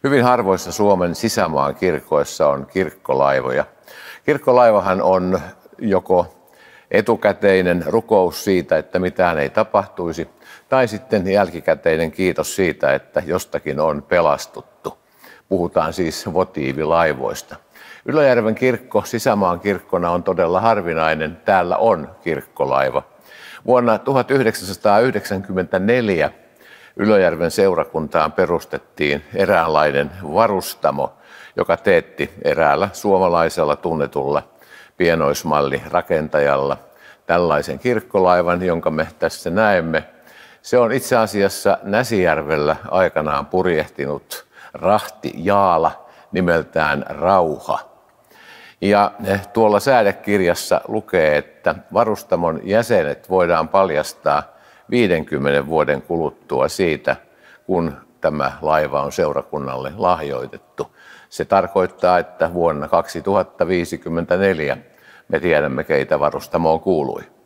Hyvin harvoissa Suomen sisämaan kirkoissa on kirkkolaivoja. Kirkkolaivahan on joko etukäteinen rukous siitä, että mitään ei tapahtuisi, tai sitten jälkikäteinen kiitos siitä, että jostakin on pelastuttu. Puhutaan siis votiivilaivoista. Ylöjärven kirkko sisämaan kirkkona on todella harvinainen. Täällä on kirkkolaiva. Vuonna 1994 Ylöjärven seurakuntaan perustettiin eräänlainen varustamo, joka teetti eräällä suomalaisella tunnetulla pienoismallirakentajalla tällaisen kirkkolaivan, jonka me tässä näemme. Se on itse asiassa Näsijärvellä aikanaan purjehtinut rahtijaala nimeltään Rauha. Ja tuolla säädekirjassa lukee, että varustamon jäsenet voidaan paljastaa 50 vuoden kuluttua siitä, kun tämä laiva on seurakunnalle lahjoitettu. Se tarkoittaa, että vuonna 2054 me tiedämme, keitä varustamoon kuului.